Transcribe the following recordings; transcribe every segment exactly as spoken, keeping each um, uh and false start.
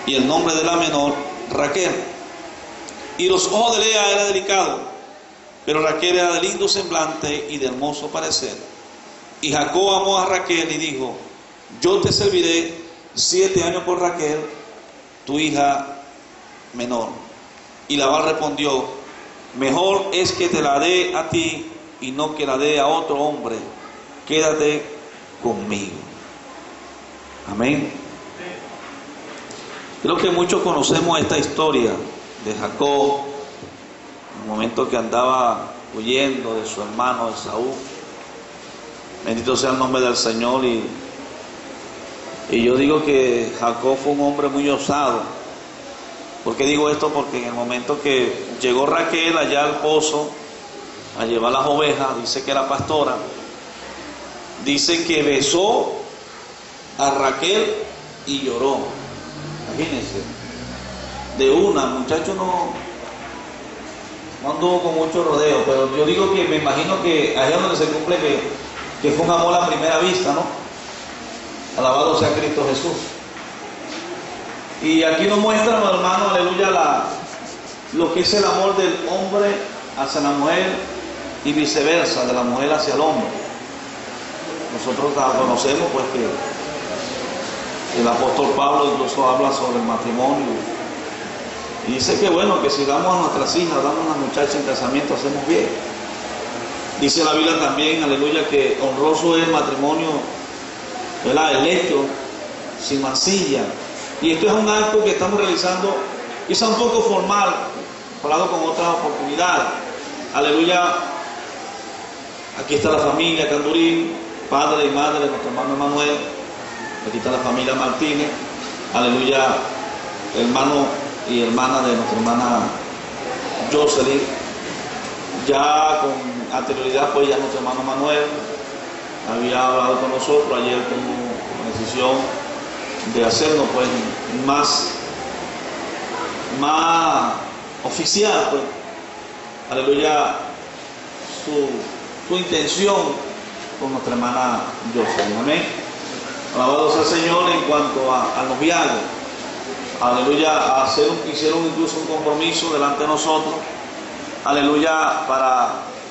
y el nombre de la menor Raquel. Y los ojos de Lea eran delicados, pero Raquel era de lindo semblante y de hermoso parecer. Y Jacob amó a Raquel y dijo: yo te serviré siete años por Raquel, tu hija menor. Y Labán respondió: mejor es que te la dé a ti y no que la dé a otro hombre. Quédate conmigo. Amén. Creo que muchos conocemos esta historia de Jacob, en el momento que andaba huyendo de su hermano Esaú. Bendito sea el nombre del Señor. Y, y yo digo que Jacob fue un hombre muy osado. ¿Por qué digo esto? Porque en el momento que llegó Raquel allá al pozo a llevar las ovejas, dice que era pastora, dice que besó a Raquel y lloró. Imagínense, de una, muchacho no, no anduvo con mucho rodeo, pero yo digo que me imagino que allá donde se cumple que, que fue un amor a primera vista, ¿no? Alabado sea Cristo Jesús. Y aquí nos muestra, hermano, aleluya, la, lo que es el amor del hombre hacia la mujer y viceversa, de la mujer hacia el hombre. Nosotros conocemos pues que el apóstol Pablo incluso habla sobre el matrimonio y dice que bueno, que si damos a nuestras hijas, damos a las muchachas en casamiento, hacemos bien. Dice la Biblia también, aleluya, que honroso es el matrimonio, ¿verdad?, el hecho sin mancilla. Y esto es un acto que estamos realizando, quizá un poco formal, comparado con otras oportunidades. Aleluya. Aquí está la familia Candurín, padre y madre de nuestro hermano Emanuel. Aquí está la familia Martínez. Aleluya. Hermano y hermana de nuestra hermana Jocelyn. Ya con anterioridad, pues ya nuestro hermano Manuel había hablado con nosotros. Ayer tomó la decisión de hacernos pues más, más oficial, pues, aleluya, su, su intención con nuestra hermana Jocelyn. Amén. Alabado sea el Señor. En cuanto a, a noviazgo, aleluya, hacer un, hicieron incluso un compromiso delante de nosotros, aleluya, para,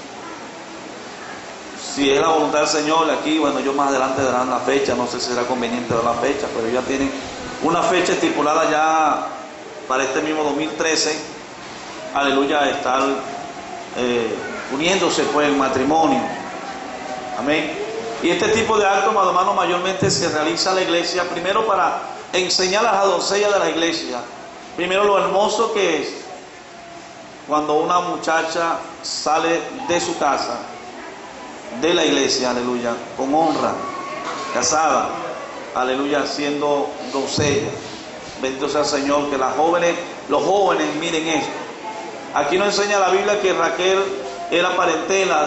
si es la voluntad del Señor, aquí, bueno, yo más adelante darán la fecha, no sé si será conveniente dar la fecha, pero ya tienen una fecha estipulada ya para este mismo dos mil trece, aleluya, estar eh, uniéndose pues en matrimonio. Amén. Y este tipo de actos, hermano, hermano, mayormente se realiza en la iglesia, primero para enseñar a las doncellas de la iglesia, primero lo hermoso que es cuando una muchacha sale de su casa, de la iglesia, aleluya, con honra, casada, aleluya, siendo doncella. Bendito sea el Señor. Que las jóvenes, los jóvenes miren esto. Aquí nos enseña la Biblia que Raquel era parentela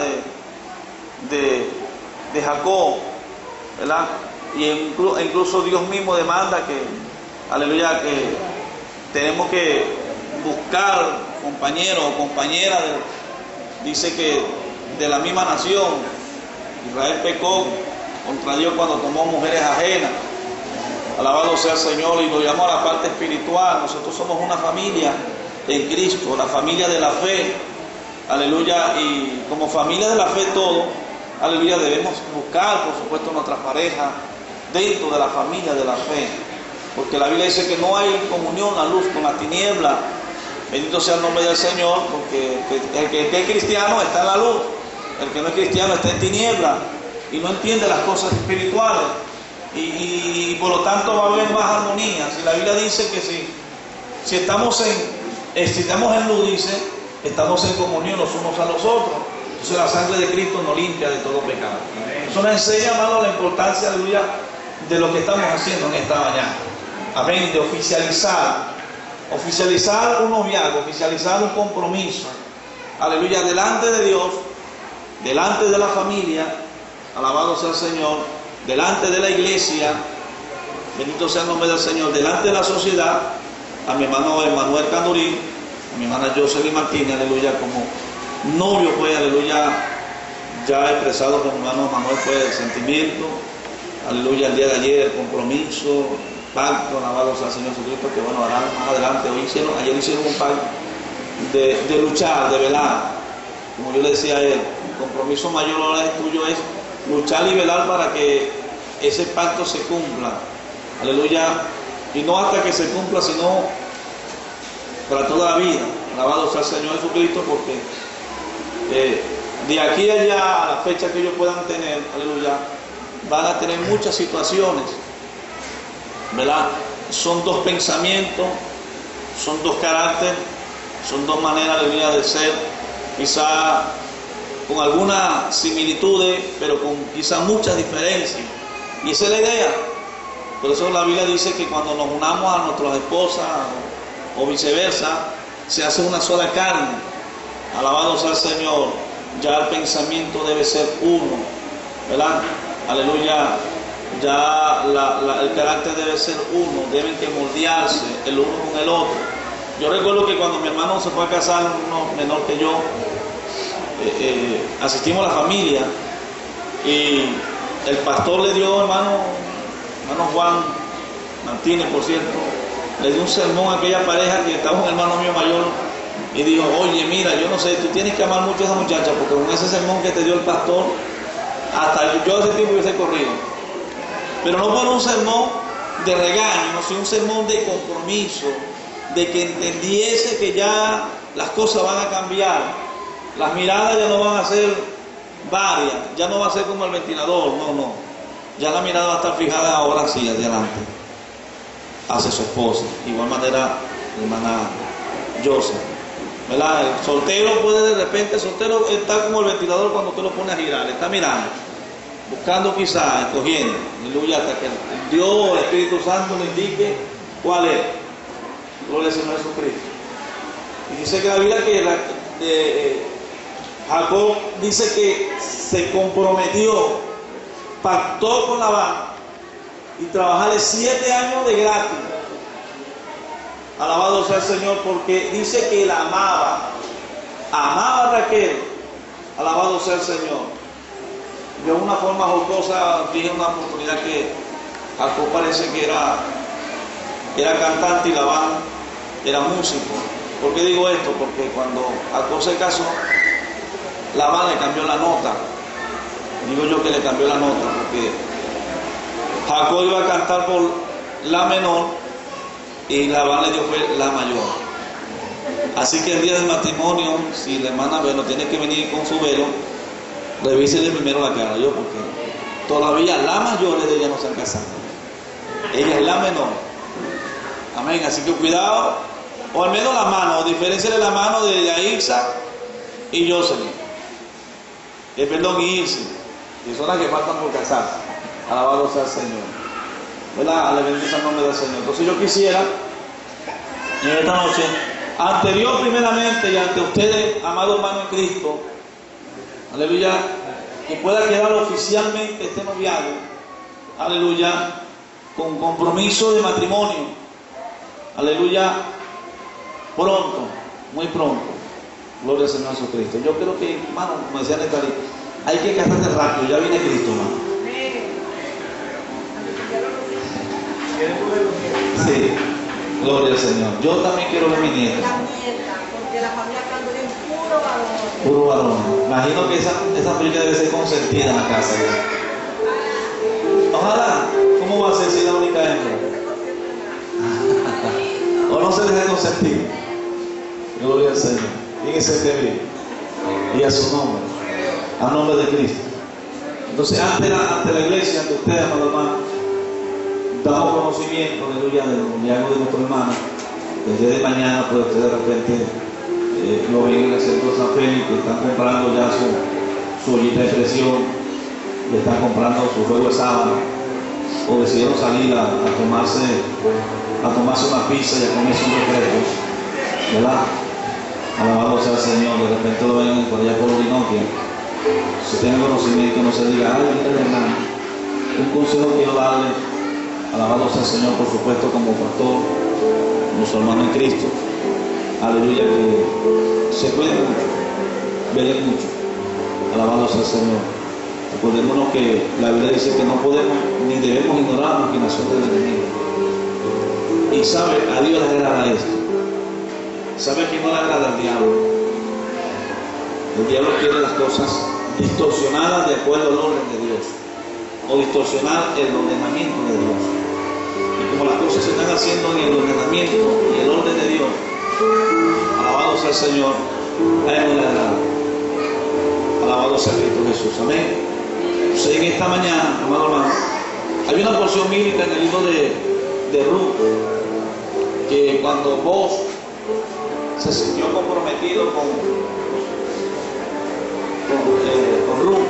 de, de, de Jacob, ¿verdad? Y incluso, incluso Dios mismo demanda que, aleluya, que tenemos que buscar compañeros o compañeras, de, dice que de la misma nación. Israel pecó contra Dios cuando tomó mujeres ajenas. Alabado sea el Señor. Y lo llamó a la parte espiritual. Nosotros somos una familia en Cristo, la familia de la fe, aleluya. Y como familia de la fe todo, aleluya, debemos buscar por supuesto nuestras parejas dentro de la familia de la fe, porque la Biblia dice que no hay comunión la luz con la tiniebla. Bendito sea el nombre del Señor. Porque el que, el que es cristiano está en la luz, el que no es cristiano está en tiniebla y no entiende las cosas espirituales, y, y, y por lo tanto va a haber más armonía. Si la Biblia dice que si, si estamos en si estamos en luz, dice, estamos en comunión los unos a los otros. Entonces la sangre de Cristo nos limpia de todo pecado. Eso nos enseña, hermano, la importancia, aleluya, de lo que estamos haciendo en esta mañana. Amén. De oficializar oficializar un noviazgo, oficializar un compromiso, aleluya, delante de Dios, delante de la familia, alabado sea el Señor, delante de la iglesia, bendito sea el nombre del Señor, delante de la sociedad. A mi hermano Emanuel Candurín, a mi hermana Jocelyn Martínez, aleluya, como novio, pues, aleluya, ya expresado con mi hermano Emanuel, pues, el sentimiento, aleluya, el día de ayer, el compromiso, pacto, alabado sea el Señor Jesucristo, que bueno, harán más adelante. Hoy hicieron, ayer hicieron un pacto de, de luchar, de velar. Como yo le decía a él, el compromiso mayor ahora es tuyo es luchar y velar para que ese pacto se cumpla. Aleluya. Y no hasta que se cumpla, sino para toda la vida. Alabado sea el Señor Jesucristo, porque eh, de aquí a allá, a la fecha que ellos puedan tener, aleluya, van a tener muchas situaciones, ¿verdad? Son dos pensamientos, son dos caracteres, son dos maneras, aleluya, de ser, quizá con algunas similitudes, pero con quizá muchas diferencias. Y esa es la idea. Por eso la Biblia dice que cuando nos unamos a nuestras esposas o viceversa, se hace una sola carne. Alabado sea el Señor. Ya el pensamiento debe ser uno, ¿verdad? Aleluya. Ya la, la, el carácter debe ser uno, deben que moldearse el uno con el otro. Yo recuerdo que cuando mi hermano se fue a casar, uno menor que yo, eh, eh, asistimos a la familia y el pastor le dio, hermano, hermano Juan Martínez, por cierto, le dio un sermón a aquella pareja que estaba un hermano mío mayor y dijo: oye, mira, yo no sé, tú tienes que amar mucho a esa muchacha, porque con ese sermón que te dio el pastor, hasta yo ese tiempo hubiese corrido. Pero no por un sermón de regaño, sino un sermón de compromiso, de que entendiese que ya las cosas van a cambiar, las miradas ya no van a ser varias, ya no va a ser como el ventilador, no, no, ya la mirada va a estar fijada ahora sí, hacia adelante, hacia su esposa. De igual manera, la hermana Joseph, ¿verdad? El soltero puede de repente, el soltero está como el ventilador cuando usted lo pone a girar, está mirando, buscando quizás, escogiendo, aleluya, hasta que Dios, el Espíritu Santo le indique cuál es. Gloria al Señor Jesucristo. Y dice que la Biblia que la, eh, Jacob dice que se comprometió, pactó con Labán y trabajarle siete años de gratis. Alabado sea el Señor, porque dice que la amaba, amaba a Raquel. Alabado sea el Señor. Yo de una forma jocosa dije en una oportunidad que Jacob parece que era, era cantante y Labán era músico. ¿Por qué digo esto? Porque cuando Jacob se casó, Labán le cambió la nota. Digo yo que le cambió la nota, porque Jacob iba a cantar por la menor y Labán le dio fue la mayor. Así que el día del matrimonio, si la hermana bueno tiene que venir con su velo, revísele primero la cara, yo, porque todavía las mayores de ella no se han casado. Ella es la menor. Amén. Así que cuidado, o al menos la mano, o diferenciale la mano de Yairza y Jocelyn. Eh, perdón, y Irse, que son las que faltan por casarse. Alabado sea el Señor. ¿Verdad? Le bendice el nombre del Señor. Entonces yo quisiera, en esta noche, ante Dios primeramente y ante ustedes, amados hermanos en Cristo, aleluya, que pueda quedar oficialmente este noviazgo, aleluya, con compromiso de matrimonio, aleluya, pronto, muy pronto. Gloria al Señor Jesucristo. Yo creo que, hermano, como decía Netarí, hay que casarse rápido, ya viene Cristo, hermano. Sí, gloria al Señor. Yo también quiero ver mi nieta. La nieta, porque la familia Cando es puro varón. Puro varón. Imagino que esa, esa familia debe ser consentida en la casa. Ojalá. ¿Cómo va a ser si es la única hembra? O no se deje consentir. Gloria al Señor. Fíjense que bien. Y a su nombre. A nombre de Cristo. Entonces, ante la, ante la iglesia, ante ustedes, amados hermanos, damos conocimiento, aleluya, del noviazgo de nuestro hermano. Desde de mañana, pues ustedes de repente eh, lo ven en el centro de San Félix, que están comprando ya su, su ollita de presión, le están comprando su juego de sábado, o decidieron salir a, a tomarse a tomarse una pizza y a comerse un refresco, ¿verdad? Alabado sea el Señor. De repente lo ven por allá por Orinoquia. Si tienen conocimiento, no se diga: ay, mira, hermano, un consejo que quiero darle. Alabado sea el Señor, por supuesto, como pastor, nuestro hermano en Cristo. Aleluya, que se cuiden mucho, velen mucho. Alabado sea el Señor. Recordémonos que la Biblia dice que no podemos ni debemos ignorar la maquinación del enemigo. Y sabe, a Dios le agrada esto. Sabe que no le agrada al diablo. El diablo quiere las cosas distorsionadas de acuerdo al orden de Dios, o distorsionar el ordenamiento de Dios. Y como las cosas se están haciendo en el ordenamiento y el orden de Dios, alabado sea el Señor, a Él no le agrada. Alabado sea Cristo Jesús. Amén. Entonces, en esta mañana, amado hermano, hay una porción bíblica en el libro de, de Ruth, que cuando vos se sintió comprometido con, con, eh, con Ruth,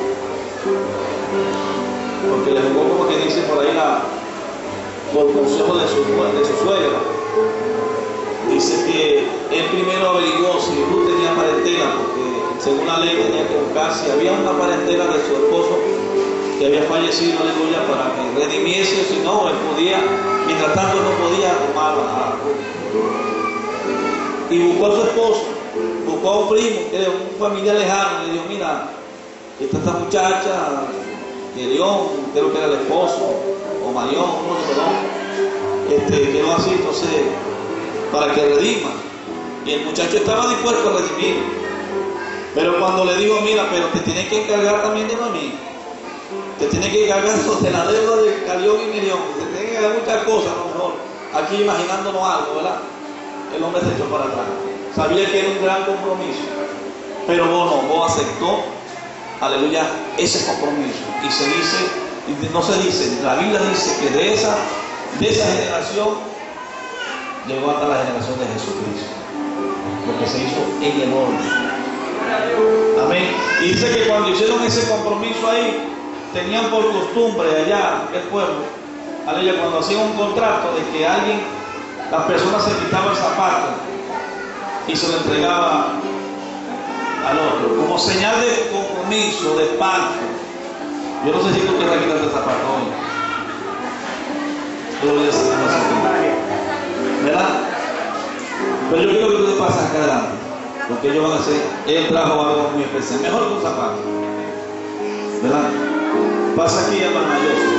porque le jugó, como que dice por ahí, la, por consejo de su, de su suegra. Dice que él primero averiguó si Ruth tenía parentela, porque según la ley tenía que buscar si había una parentela de su esposo que había fallecido, aleluya, para que redimiese, si no, él podía, mientras tanto no podía tomar a Ruth. Y buscó a su esposo, buscó a un primo, que era un familiar lejano, y le dijo: mira, esta, esta muchacha, Gedeón, creo que era el esposo, o Marión, uno de los dos, este, quedó así, entonces, para que redima. Y el muchacho estaba dispuesto a redimir. Pero cuando le dijo: mira, pero te tienes que encargar también de mí, te tienes que encargar de la deuda de Calión y Mirión, te tienes que encargar muchas cosas, a lo mejor, aquí imaginándonos algo, ¿verdad? El hombre se echó para atrás. Sabía que era un gran compromiso, pero vos no, vos aceptó, aleluya, ese compromiso. Y se dice, no se dice, la Biblia dice que de esa, de esa generación llegó hasta la generación de Jesucristo, porque se hizo en el orden. Amén. Y dice que cuando hicieron ese compromiso ahí, tenían por costumbre allá el pueblo, aleluya, cuando hacían un contrato de que alguien, las personas se quitaban el zapato y se lo entregaba al otro, como señal de compromiso, de pacto. Yo no sé si tú quieres quitarte el zapato hoy. Yo lo voy a hacer así, ¿verdad? Pero yo quiero que tú te pases acá adelante, porque ellos van a hacer, él trajo algo muy especial, mejor que un zapato, ¿verdad? Pasa aquí, hermano.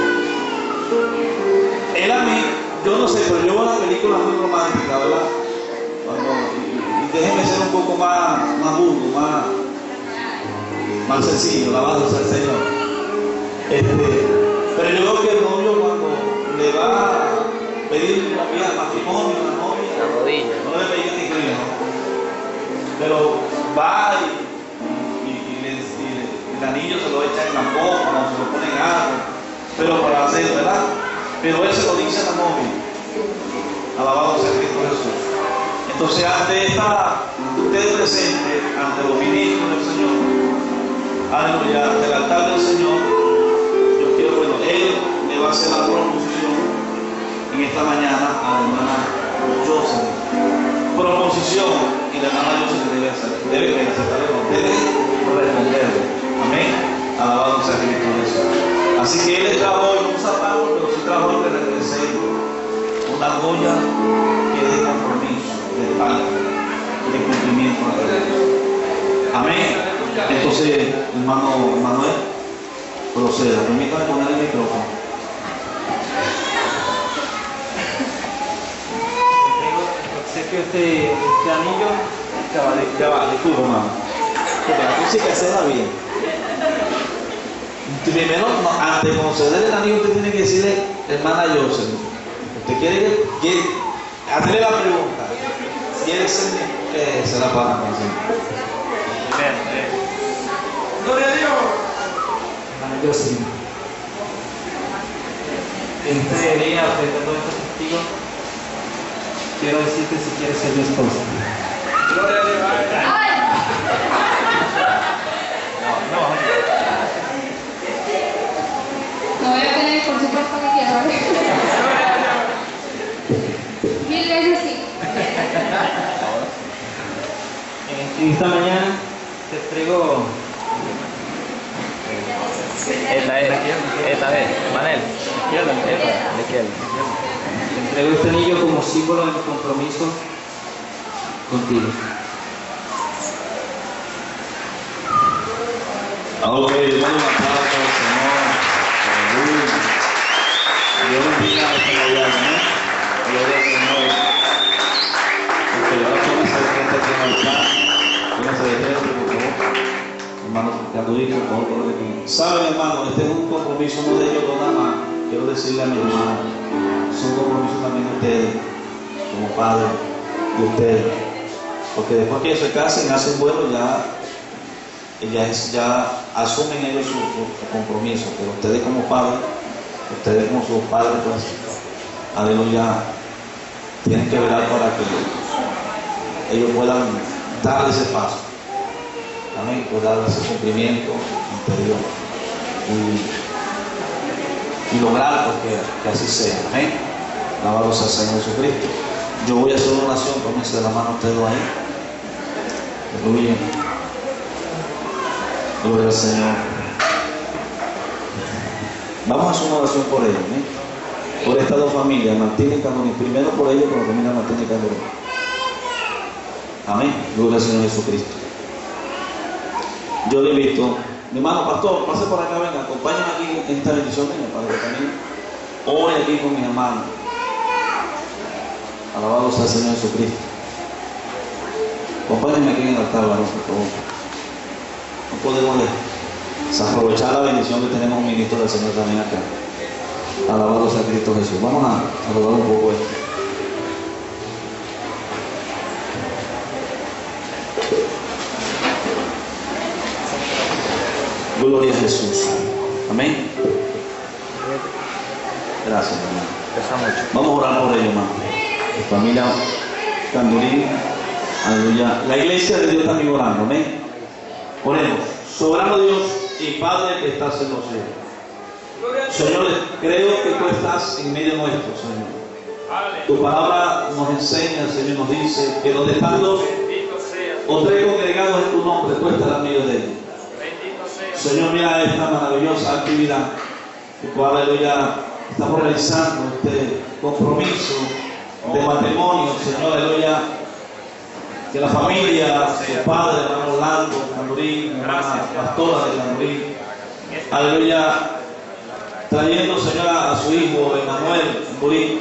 Él a mí, yo no sé, pero yo veo una película muy romántica, ¿verdad? Cuando, y, y déjenme ser un poco más, más burdo, más, más sencillo, alabado sea el Señor. Este, pero yo veo que el novio, cuando le va a pedir la vida, matrimonio, la novia, la rodilla, no le pedí que te incluya, ¿no? Pero va y, y, y, le, y le, el anillo se lo echa en la copa, o se lo pone en algo, pero para hacer, ¿verdad? Pero él se lo dice a la novia. Alabado sea Cristo Jesús. Entonces, ante esta, usted presente ante los ministros del Señor, aleluya, ante el altar del Señor, yo quiero, bueno, él le va a hacer la proposición en esta mañana a la hermana Jocelyn. Proposición, y la hermana Jocelyn debe hacer, debe aceptarlo, debe responderlo. Amén. Alabado sea Cristo Jesús. Así que él le trajo hoy un zapato, pero sí trajo hoy que representa una joya que es de compromiso, de pacto, de cumplimiento de la ley. Amén. Entonces, hermano Manuel, proceda. Permítame poner el micrófono. Sé que este, este anillo, Ya va, ya va, disculpa, hermano. Porque la música se da bien. Primero, no, antes de conceder el anillo, usted tiene que decirle, hermana Jocelyn, usted quiere que, quiere, hacerle la pregunta, ¿quiere ser eh, se la para Gloria a Dios. Hermana Jocelyn, este día, frente a todos estos testigos, quiero decirte si quieres ser mi esposa. Gloria a Dios. No, no. No voy a tener, por supuesto que quiero. Mil veces sí. En esta mañana te entrego. Esta es, esta es, Manel. Izquierda, Esta, de izquierda. Te entrego este anillo como símbolo de mi compromiso contigo. Ok, dale un aplauso al Señor. Aleluya. Dios bendiga a esta Navidad, ¿no? Gloria al Señor. Saben, hermano, este es un compromiso no de ellos dos nada más. Quiero decirle a mi hermano, es un compromiso también de ustedes, como padres de ustedes. Porque después que ellos se casen, hacen vuelo, ya, ya, es, ya asumen ellos su, su, su compromiso. Pero ustedes como padres, ustedes como sus padres, pues, aleluya, tienen que velar para que ellos puedan dar ese paso. Amén, puedan dar ese cumplimiento interior. Y, y lograr pues, que, que así sea. Amén. Alabado sea el Señor Jesucristo. Yo voy a hacer una oración, tómense de la mano ustedes ahí. Aleluya. Gloria al Señor. Vamos a hacer una oración por ellos, ¿eh? Por estas dos familias, Martín y Candorín. Primero por ellos, por la familia Martín y Candorín. Amén. Gloria al Señor Jesucristo. Yo le invito, mi hermano pastor, pase por acá, venga, acompáñenme aquí en esta bendición mía, para que también ore aquí con mis hermanos. Alabado sea el Señor Jesucristo. Acompáñenme aquí en el altar, varón, por favor. No podemos desaprovechar la bendición que tenemos un ministro del Señor también acá. Alabado sea Cristo Jesús. Vamos a saludar un poco esto. Gloria a Jesús. Amén. Gracias, hermano. Vamos a orar por ellos, hermano. Mi familia Candorín. Aleluya. La iglesia de Dios también orando. Amén. Oremos. Soberano Dios y Padre que estás en los cielos. Señor, creo que tú estás en medio nuestro, Señor. Tu palabra nos enseña, Señor, nos dice que donde están dos o tres congregados en tu nombre, tú estarás en medio de ellos. Señor, mira esta maravillosa actividad que tú, aleluya, estamos realizando este compromiso de matrimonio, Señor, aleluya, que la familia, su padre, hermano Orlando, Candorín, hermana pastora de Candorín, aleluya, trayendo, Señor, a su hijo Emanuel Candorín,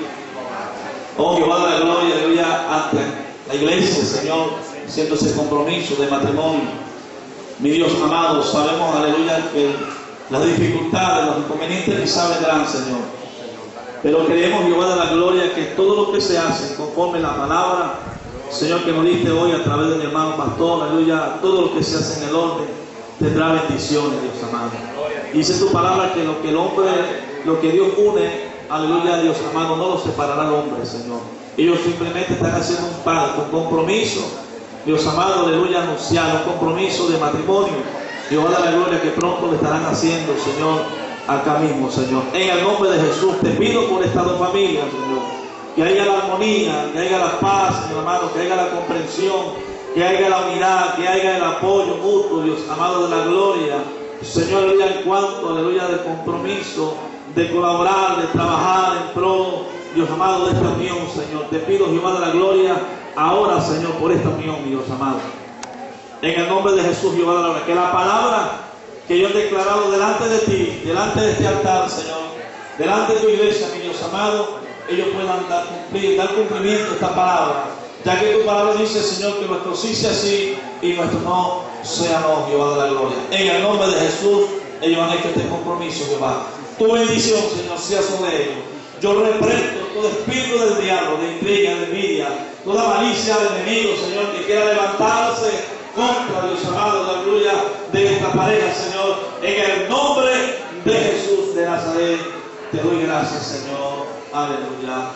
oh Jehová de la gloria, aleluya, ante la iglesia, Señor, haciendo ese compromiso de matrimonio. Mi Dios amado, sabemos, aleluya, que las dificultades, los inconvenientes quizás vendrán, Señor. Pero creemos, Jehová de la gloria, que todo lo que se hace conforme a la palabra, Señor, que nos diste hoy a través de mi hermano pastor, aleluya, todo lo que se hace en el orden tendrá bendiciones, Dios amado. Dice tu palabra que lo que el hombre, lo que Dios une, aleluya, Dios amado, no lo separará el hombre, Señor. Ellos simplemente están haciendo un pacto, un compromiso, Dios amado, aleluya, anunciar un compromiso de matrimonio. Dios da la gloria que pronto lo estarán haciendo, Señor, acá mismo, Señor. En el nombre de Jesús, te pido por estas dos familias, Señor, que haya la armonía, que haya la paz, mi hermano, que haya la comprensión, que haya la unidad, que haya el apoyo mutuo, Dios amado de la gloria. Señor, aleluya, en cuanto, aleluya, del compromiso, de colaborar, de trabajar en pro, Dios amado, de esta unión, Señor. Te pido, Jehová de la gloria, ahora, Señor, por esta unión, Dios amado. En el nombre de Jesús, Jehová de la gloria, que la palabra que yo he declarado delante de ti, delante de este altar, Señor, delante de tu iglesia, mi Dios amado, ellos puedan dar, cumplir, dar cumplimiento a esta palabra, ya que tu palabra dice, Señor, que nuestro sí sea sí y nuestro no sea no, Jehová de la gloria. En el nombre de Jesús, ellos han hecho este compromiso, Jehová. Tu bendición, Señor, sea sobre ellos. Yo reprendo todo espíritu del diablo, de intriga, de envidia, toda malicia del enemigo, Señor, que quiera levantarse contra, Dios amado, la gloria de esta pareja, Señor. En el nombre de Jesús de Nazaret, te doy gracias, Señor. Aleluya.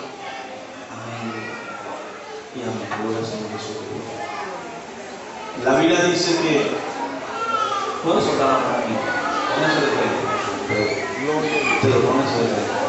Amén. Y amén. Gloria al Señor Jesús. La Biblia dice que puedo soltar por aquí. Pónganse de frente. Te lo pones de frente.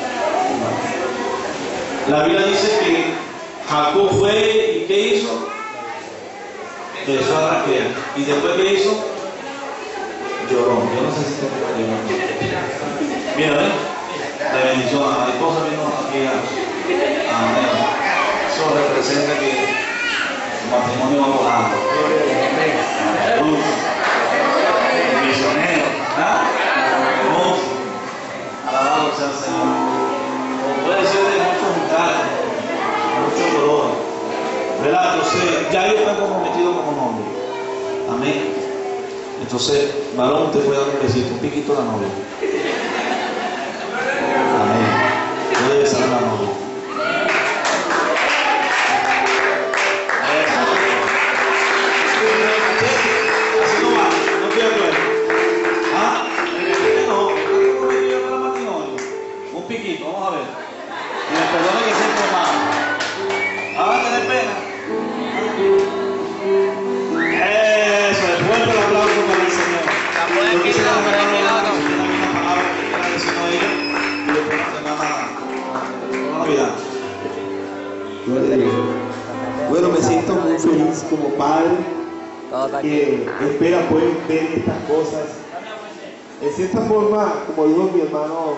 La Biblia dice que Jacob fue y ¿qué hizo? Besó a Raquel. ¿Y después qué hizo? Lloró. Yo no sé si te lloró. Mira, ¿ven? La bendición a la esposa vino aquí a amén. Eso representa que el matrimonio va volando. Luz. Misionero. ¿Ah? Hermoso. Alabado sea el Señor. Puede ser de muchos lugares, muchos colores, ¿verdad? Entonces, ya yo estoy comprometido como hombre. Amén. Entonces, varón, usted puede dar un besito, un piquito a la novia. Amén. Puede besar a la novia. Así no va, no estoy de acuerdo. Ah, no, no me dio para matrimonio. Un piquito, vamos a ver. Y me perdone que siempre más. Ah, va a tener pena. Eso, es fuerte el aplauso para el Señor. Yo quisiera regalar una palabra que quiera decir a ella y después nos tengamos una Navidad. Gloria a Dios. Bueno, me siento muy feliz como padre que espera poder ver estas cosas. En cierta forma, como dijo mi hermano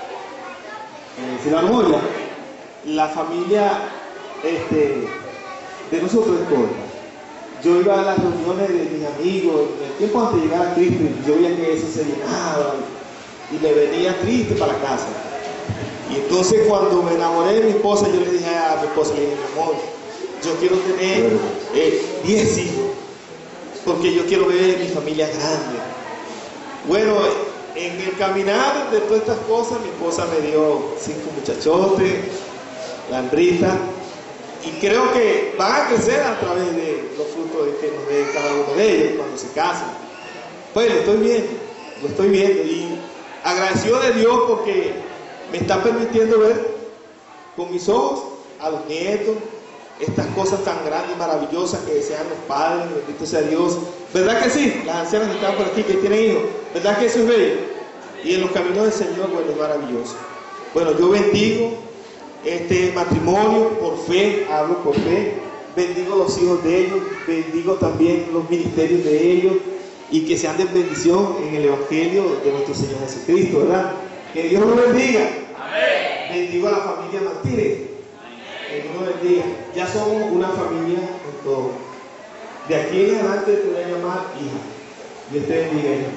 eh, Sinamoya, la familia este, de nosotros es corta. Yo iba a las reuniones de mis amigos, en el tiempo antes de llegar a Cristo, y yo veía que eso se llenaba y me venía triste para casa. Y entonces cuando me enamoré de mi esposa, yo le dije a mi esposa, le dije, mi amor, yo quiero tener diez eh, hijos, porque yo quiero ver mi familia grande. Bueno, en el caminar de todas estas cosas, mi esposa me dio cinco muchachotes, la hembrita, y creo que van a crecer a través de los frutos de que nos dé cada uno de ellos cuando se casen. Pues lo estoy viendo, lo estoy viendo, y agradecido de Dios porque me está permitiendo ver con mis ojos a los nietos, estas cosas tan grandes y maravillosas que desean los padres, bendito sea Dios. ¿Verdad que sí? Las ancianas que están por aquí, que tienen hijos, ¿verdad que eso es bello? Y en los caminos del Señor, bueno, es maravilloso. Bueno, yo bendigo este matrimonio por fe, hablo por fe, bendigo los hijos de ellos, bendigo también los ministerios de ellos, y que sean de bendición en el Evangelio de nuestro Señor Jesucristo, ¿verdad? Que Dios los bendiga. Amén. Bendigo a la familia Martínez. Que Dios los bendiga. Ya somos una familia con todo. De aquí en adelante te voy a llamar hija. Dios te bendiga, hija.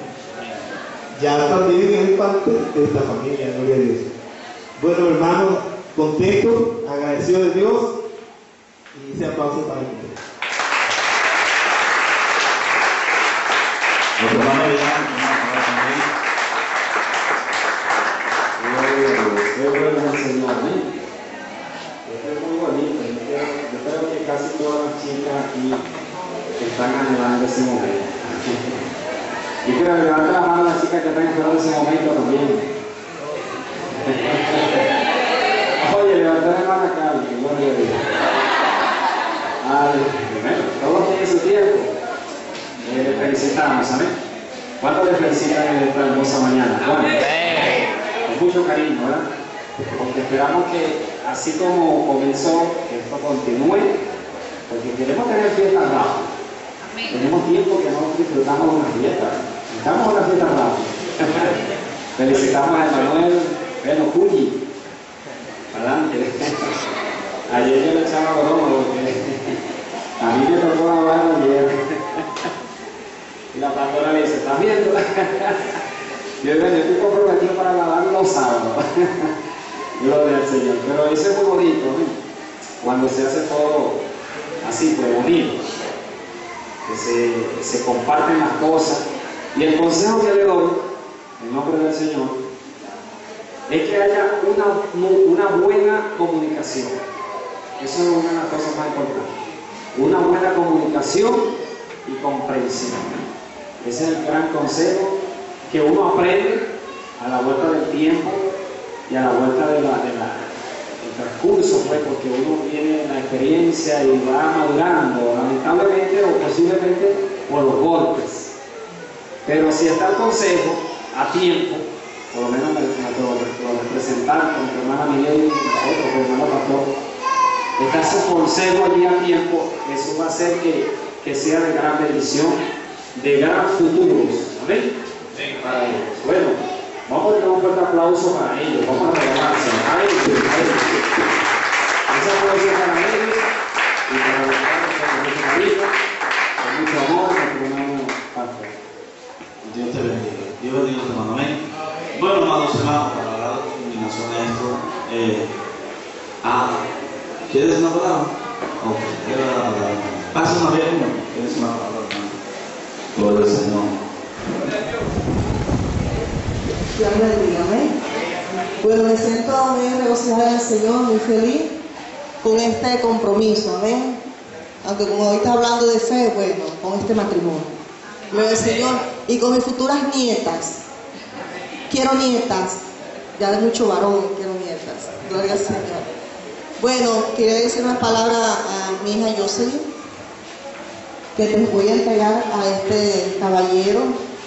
Ya también es parte de esta familia, gloria a Dios. Bueno, hermanos, contento, agradecido de Dios, y ese aplauso para mí. Nuestro hermano Vilán, Qué bueno el Señor, ¿eh? Esto es muy bonito. Yo creo, yo creo que casi todas las chicas aquí están anhelando ese momento. Y quiero levantar la mano a las chicas que están esperando ese momento también. Oye, levantar la mano acá, que gloria a Dios. Ay, primero, todos tienen su tiempo. Eh, le felicitamos, ¿sabes? ¿Cuántos le felicitan en esta hermosa mañana? Bueno, con mucho cariño, ¿verdad? Porque esperamos que así como comenzó, que esto continúe, porque queremos tener fiestas rápidas. Tenemos tiempo que no disfrutamos de una fiesta. Estamos en una fiesta rápida. Felicitamos a Emanuel, bueno, Cuyi. Adelante. Ayer yo le echaba broma porque a mí me tocó lavar ayer. Y la pastora le dice, ¿estás viendo? Yo estoy comprometido para lavar los sábados. Gloria al Señor. Pero eso es muy bonito, ¿no? Cuando se hace todo así, pues bonito. Que se, se comparten las cosas. Y el consejo que le doy, en nombre del Señor, es que haya una, una buena comunicación. Eso es una de las cosas más importantes. Una buena comunicación y comprensión. Ese es el gran consejo que uno aprende a la vuelta del tiempo y a la vuelta de la, de la, del transcurso, pues, porque uno tiene la experiencia y va madurando, lamentablemente o posiblemente por los golpes. Pero si está el consejo a tiempo, por lo menos los representantes, mi hermana Miguel y nosotros, mi hermano Pastor, está ese consejo allí a tiempo, eso va a hacer que, que sea de gran bendición, de gran futuro. ¿Amén? Sí. Para ellos. Bueno, vamos a dar un fuerte aplauso para ellos, vamos a regalarse a ellos, a ellos. Ese aplauso para ellos y para los padres con mucha vida, con mucho amor, con tu hermano Pastor. Dios te bendiga. Dios bendiga a tu hermano. Amén. Bueno, hermanos, hermanos, para dar culminación a esto, eh, ah, ¿quieres una palabra? Ok, quiero dar una palabra. Pasa una vez, ¿no? ¿Quieres una palabra? Gloria al Señor. Dios les bendiga, amén. Bueno, me siento muy regocijada en el Señor, muy feliz con este compromiso, amén. Aunque como hoy está hablando de fe, bueno, con este matrimonio. Gloria al Señor. Y con mis futuras nietas. Quiero nietas. Ya de mucho varón, quiero nietas. Gloria al Señor. Bueno, quiero decir una palabra a mi hija Jocelyn, que les voy a entregar a este caballero,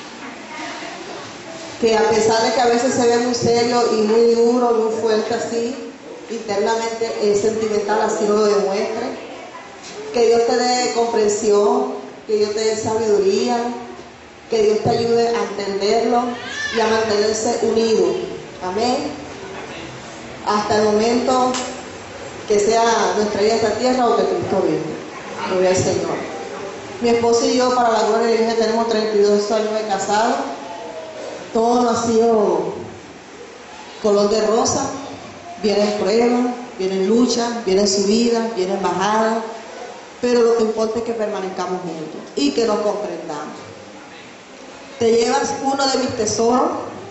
que a pesar de que a veces se ve muy serio y muy duro, muy fuerte así, internamente es sentimental, así lo demuestre. Que Dios te dé comprensión, que Dios te dé sabiduría, que Dios te ayude a entenderlo y a mantenerse unido. Amén. Hasta el momento que sea nuestra vida en esta tierra o que Cristo vive. Gloria al Señor. Mi esposo y yo, para la gloria de Dios, tenemos treinta y dos años de casado. Todo no ha sido color de rosa. Vienen pruebas, vienen luchas, vienen subidas, vienen bajadas. Pero lo que importa es que permanezcamos juntos y que nos comprendamos. Te llevas uno de mis tesoros,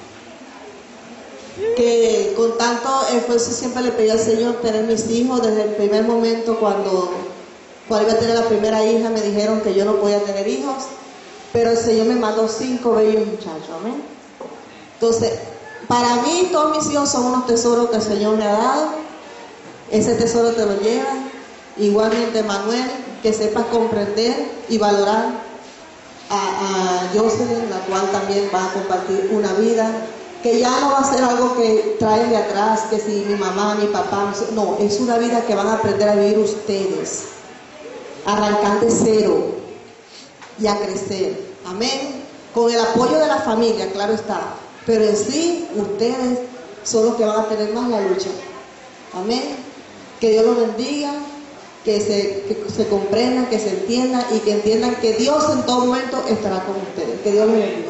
que con tanto esfuerzo siempre le pedí al Señor tener mis hijos. Desde el primer momento cuando, cuando iba a tener la primera hija me dijeron que yo no podía tener hijos, pero el Señor me mandó cinco bellos muchachos, amén. Entonces, para mí todos mis hijos son unos tesoros que el Señor me ha dado. Ese tesoro te lo llevas. Igualmente, Manuel, que sepas comprender y valorar a, a Jocelyn, la cual también va a compartir una vida, que ya no va a ser algo que traen de atrás, que si mi mamá, mi papá, no, es una vida que van a aprender a vivir ustedes, arrancar de cero y a crecer, amén, con el apoyo de la familia, claro está, pero en sí, ustedes son los que van a tener más la lucha, amén, que Dios los bendiga. Que se, que se comprendan, que se entiendan y que entiendan que Dios en todo momento estará con ustedes. Que Dios los bendiga.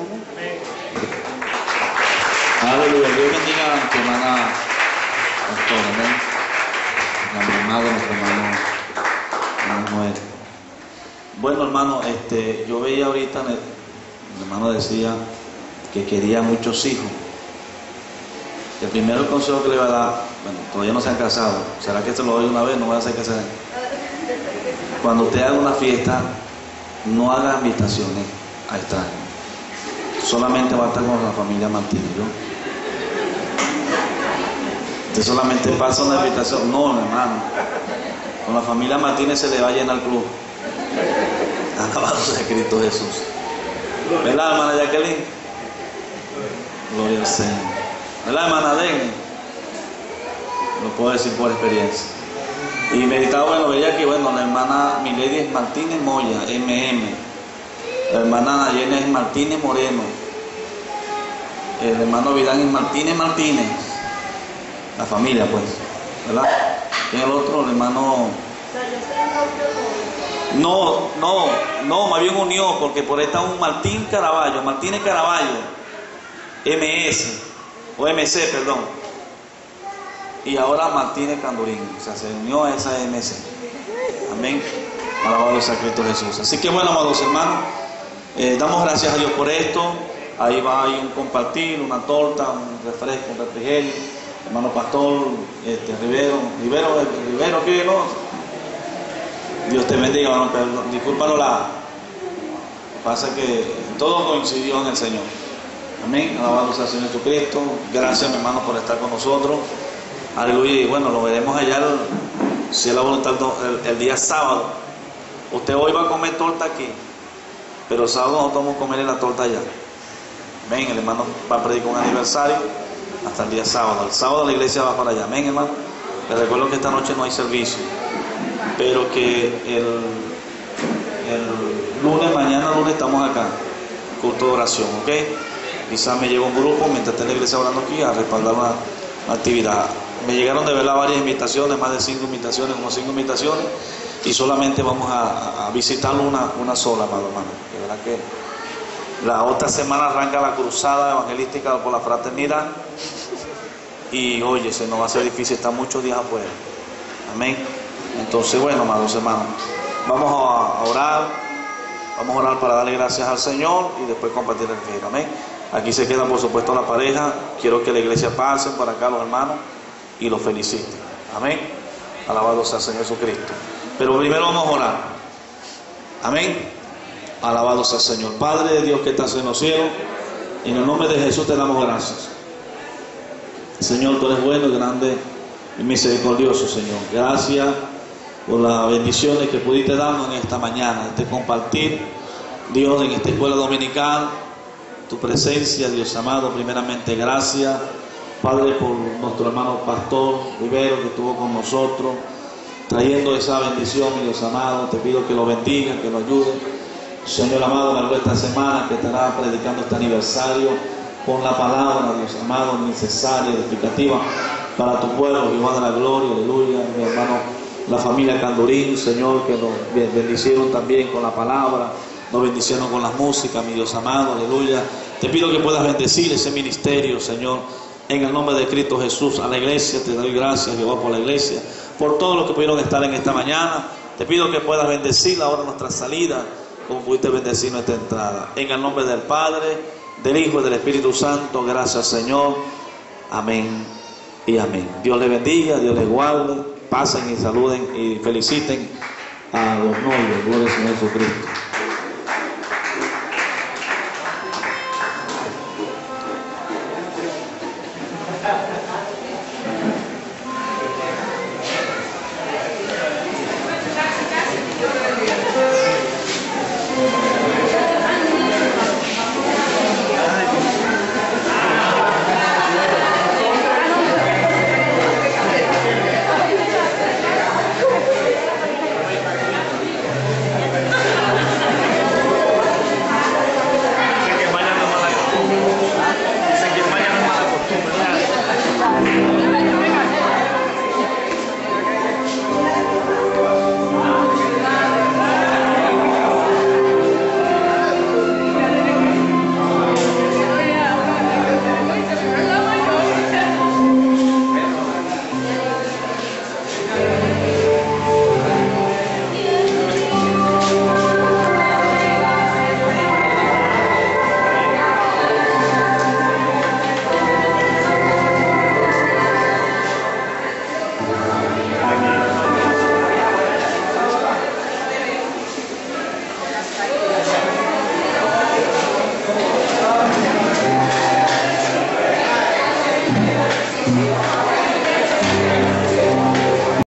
Aleluya. Dios bendiga a nuestra hermana pastora, ¿no? La mamá de nuestro hermano, hermano Noel. Bueno, hermano, este, yo veía ahorita, el, el hermano decía que quería muchos hijos. El primer consejo que le va a dar, bueno, todavía no se han casado. ¿Será que se lo doy una vez? No va a hacer que se den. Cuando usted haga una fiesta, no haga invitaciones a extraños. Solamente va a estar con la familia Martínez, ¿no? Usted solamente pasa una invitación. No, hermano. Con la familia Martínez se le va a llenar el club. Alabado sea Cristo Jesús. ¿Verdad, hermana Jacqueline? Gloria al Señor. ¿Verdad, hermana Den? Lo puedo decir por experiencia. Y meditaba, bueno, veía que, bueno, la hermana Milady es Martínez Moya, M M. La hermana Nayena es Martínez Moreno. El hermano Vidán es Martínez Martínez. La familia, pues, ¿verdad? Y el otro, el hermano... No, no, no, más bien unió, porque por ahí está un Martín Caraballo, Martínez Caraballo, M S, o M C, perdón. Y ahora Martínez Candurín, o sea, se unió a esa M C. Amén. Alabado sea Cristo Jesús. Así que bueno, amados hermanos, eh, damos gracias a Dios por esto. Ahí va ahí un compartir, una torta, un refresco, un refrigerio. Hermano pastor, este, Rivero, Rivero, Rivero, ¿qué no? Dios te bendiga, hermano, perdón, discúlpalo la. Lo que pasa es que todo coincidió en el Señor. Amén. Alabado sea el Señor Jesucristo. Gracias, mi hermano, por estar con nosotros. Aleluya. Y bueno, lo veremos allá, el, si es la voluntad, el, el día sábado. Usted hoy va a comer torta aquí, pero el sábado nosotros vamos a comer la torta allá. Ven, el hermano va a predicar un aniversario hasta el día sábado. El sábado la iglesia va para allá. Amén, hermano. Les recuerdo que esta noche no hay servicio, pero que el, el lunes, mañana lunes estamos acá, culto de oración, ¿ok? Quizás me llevo un grupo mientras esté la iglesia hablando aquí a respaldar una, una actividad. Me llegaron de verdad varias invitaciones, más de cinco invitaciones, como cinco invitaciones, y solamente vamos a, a visitarlo una, una sola, amado hermano. De verdad que la otra semana arranca la cruzada evangelística por la fraternidad, y oye, se nos va a hacer difícil estar muchos días afuera. Amén. Entonces, bueno, amados hermanos, vamos a orar, vamos a orar para darle gracias al Señor y después compartir el reino. Amén. Aquí se queda por supuesto la pareja. Quiero que la iglesia pase para acá los hermanos y los felicite. Amén. Alabado sea el Señor Jesucristo. Pero primero vamos a orar. Amén. Alabado sea el Señor. Padre de Dios que estás en los cielos, en el nombre de Jesús te damos gracias. Señor, tú eres bueno, grande y misericordioso, Señor. Gracias por las bendiciones que pudiste darnos en esta mañana, este compartir, Dios, en esta escuela dominical, tu presencia, Dios amado. Primeramente, gracias, Padre, por nuestro hermano Pastor Rivero que estuvo con nosotros, trayendo esa bendición, mi Dios amado. Te pido que lo bendiga, que lo ayude, Señor amado, en esta semana que estará predicando este aniversario, con la palabra, Dios amado, necesaria, edificativa para tu pueblo, Jehová de la gloria, aleluya. Mi hermano, la familia Candurín, Señor, que nos bendicieron también con la palabra, nos bendicieron con la música, mi Dios amado, aleluya. Te pido que puedas bendecir ese ministerio, Señor, en el nombre de Cristo Jesús. A la iglesia te doy gracias, Jehová, por la iglesia, por todos los que pudieron estar en esta mañana. Te pido que puedas bendecir ahora nuestra salida, como pudiste bendecir nuestra entrada. En el nombre del Padre, del Hijo y del Espíritu Santo. Gracias, Señor. Amén y amén. Dios les bendiga, Dios les guarde. Pasen y saluden y feliciten a los novios. Gloria al Señor Jesucristo.